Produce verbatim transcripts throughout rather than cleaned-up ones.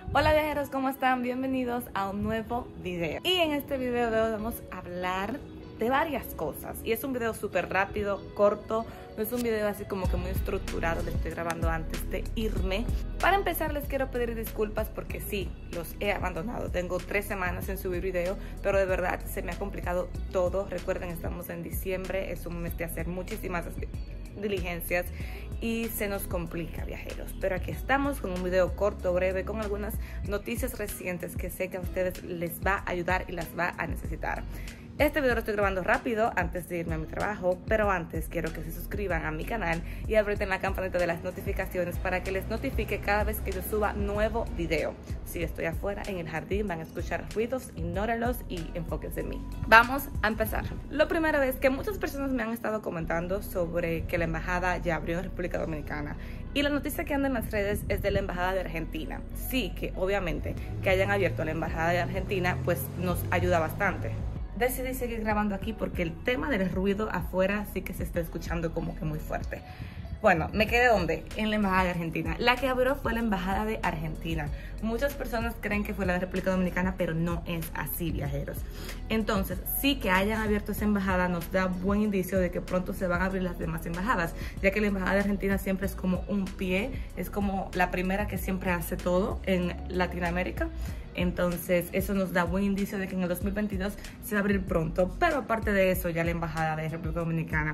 Hola viajeros, ¿cómo están? Bienvenidos a un nuevo video. Y en este video de hoy vamos a hablar de varias cosas. Y es un video súper rápido, corto. No es un video así como que muy estructurado. Lo estoy grabando antes de irme. Para empezar les quiero pedir disculpas porque sí, los he abandonado. Tengo tres semanas sin subir video, pero de verdad se me ha complicado todo. Recuerden, estamos en diciembre. Es un mes de hacer muchísimas diligencias y se nos complica, viajeros, pero aquí estamos con un video corto, breve, con algunas noticias recientes que sé que a ustedes les va a ayudar y las va a necesitar. Este video lo estoy grabando rápido antes de irme a mi trabajo, pero antes quiero que se suscriban a mi canal y aprieten la campanita de las notificaciones para que les notifique cada vez que yo suba nuevo video. Si estoy afuera en el jardín van a escuchar ruidos, ignóralos y enfóquense en mí. Vamos a empezar. Lo primero es que muchas personas me han estado comentando sobre que la embajada ya abrió en República Dominicana. Y la noticia que anda en las redes es de la embajada de Argentina. Sí, que obviamente que hayan abierto la embajada de Argentina pues nos ayuda bastante. Decidí seguir grabando aquí porque el tema del ruido afuera sí que se está escuchando como que muy fuerte. Bueno, me quedé ¿dónde? En la embajada de Argentina. La que abrió fue la embajada de Argentina. Muchas personas creen que fue la de República Dominicana, pero no es así, viajeros. Entonces, sí que hayan abierto esa embajada nos da buen indicio de que pronto se van a abrir las demás embajadas, ya que la embajada de Argentina siempre es como un pie, es como la primera que siempre hace todo en Latinoamérica. Entonces eso nos da buen indicio de que en el dos mil veintidós se va a abrir pronto. Pero aparte de eso, ya la embajada de República Dominicana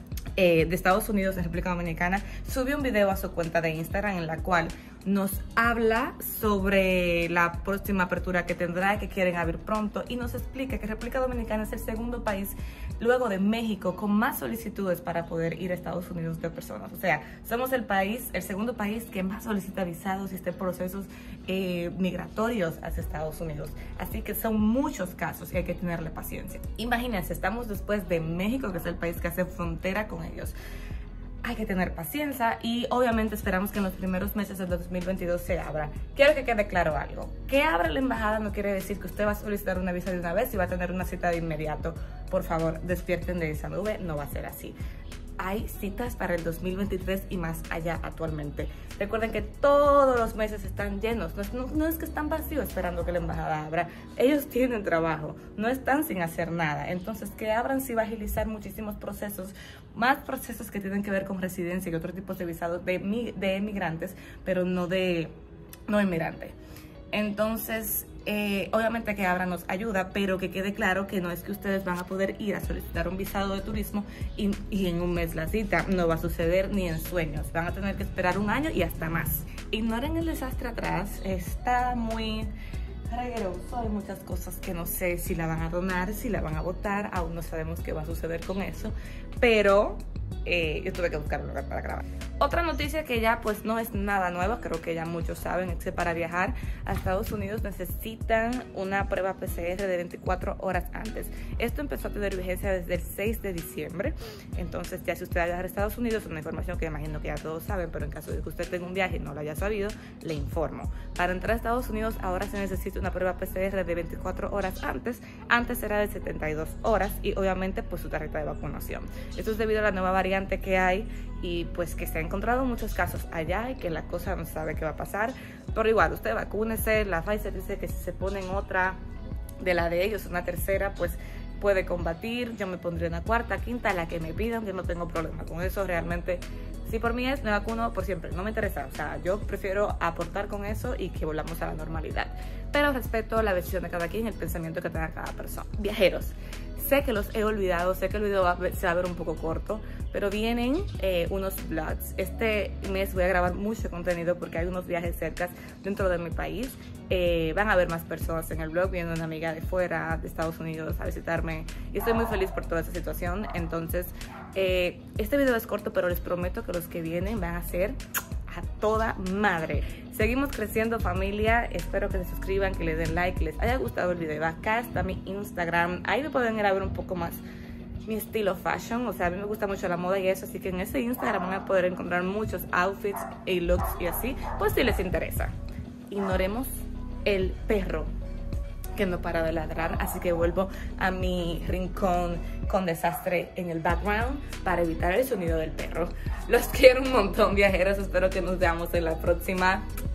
eh, de Estados Unidos en República Dominicana subió un video a su cuenta de Instagram en la cual nos habla sobre la próxima apertura que tendrá, que quieren abrir pronto, y nos explica que República Dominicana es el segundo país luego de México con más solicitudes para poder ir a Estados Unidos de personas. O sea, somos el país, el segundo país que más solicita visados y está en procesos eh, migratorios hacia Estados Unidos. Así que son muchos casos y hay que tenerle paciencia. Imagínense, estamos después de México, que es el país que hace frontera con ellos. Hay que tener paciencia y obviamente esperamos que en los primeros meses del dos mil veintidós se abra. Quiero que quede claro algo. Que abra la embajada no quiere decir que usted va a solicitar una visa de una vez y va a tener una cita de inmediato. Por favor, despierten de esa nube, no va a ser así. Hay citas para el dos mil veintitrés y más allá actualmente. Recuerden que todos los meses están llenos. No es, no, no es que están vacíos esperando que la embajada abra. Ellos tienen trabajo, no están sin hacer nada. Entonces, que abran sí va a agilizar muchísimos procesos, más procesos que tienen que ver con residencia y otros tipos de visados de, de emigrantes, pero no de no inmigrantes. Entonces, eh, obviamente que abra nos ayuda, pero que quede claro que no es que ustedes van a poder ir a solicitar un visado de turismo y, y en un mes la cita. No va a suceder ni en sueños. Van a tener que esperar un año y hasta más. Ignoren el desastre atrás. Está muy regueroso. Hay muchas cosas que no sé si la van a donar, si la van a votar. Aún no sabemos qué va a suceder con eso. Pero eh, yo tuve que buscar un lugar para grabar. Otra noticia que ya pues no es nada nueva, creo que ya muchos saben, es que para viajar a Estados Unidos necesitan una prueba P C R de veinticuatro horas antes. Esto empezó a tener vigencia desde el seis de diciembre, entonces ya si usted va a viajar a Estados Unidos, una información que imagino que ya todos saben, pero en caso de que usted tenga un viaje y no lo haya sabido, le informo. Para entrar a Estados Unidos ahora se necesita una prueba P C R de veinticuatro horas antes, antes era de setenta y dos horas y obviamente pues su tarjeta de vacunación. Esto es debido a la nueva variante que hay y pues que se han encontrado muchos casos allá y que la cosa no sabe qué va a pasar, pero igual usted vacúnese. La Pfizer dice que si se ponen otra de la de ellos, una tercera, pues puede combatir. Yo me pondré una cuarta, quinta, la que me pidan, que no tengo problema con eso. Realmente, si por mí es, me vacuno por siempre, no me interesa. O sea, yo prefiero aportar con eso y que volvamos a la normalidad, pero respeto la decisión de cada quien, el pensamiento que tenga cada persona. Viajeros, sé que los he olvidado, sé que el video va, se va a ver un poco corto, pero vienen eh, unos vlogs. Este mes voy a grabar mucho contenido porque hay unos viajes cerca dentro de mi país. Eh, van a haber más personas en el vlog, viendo una amiga de fuera, de Estados Unidos, a visitarme. Y estoy muy feliz por toda esa situación. Entonces, eh, este video es corto, pero les prometo que los que vienen van a ser a toda madre. Seguimos creciendo, familia. Espero que se suscriban, que le den like, que les haya gustado el video. Acá está mi Instagram, ahí me pueden ir a ver un poco más mi estilo fashion. O sea, a mí me gusta mucho la moda y eso, así que en ese Instagram van a poder encontrar muchos outfits y looks y así, pues si les interesa. Ignoremos el perro que no para de ladrar, así que vuelvo a mi rincón con desastre en el background para evitar el sonido del perro. Los quiero un montón, viajeros. Espero que nos veamos en la próxima.